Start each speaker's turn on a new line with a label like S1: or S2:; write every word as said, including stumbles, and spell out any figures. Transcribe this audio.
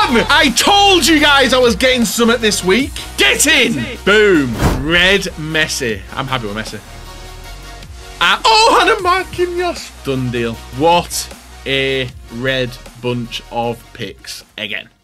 S1: on! I told you guys I was getting some at this week. Get in! Boom. Red Messi. I'm happy with Messi. And, oh, and a Marquinhos. Done deal. What a red bunch of picks again.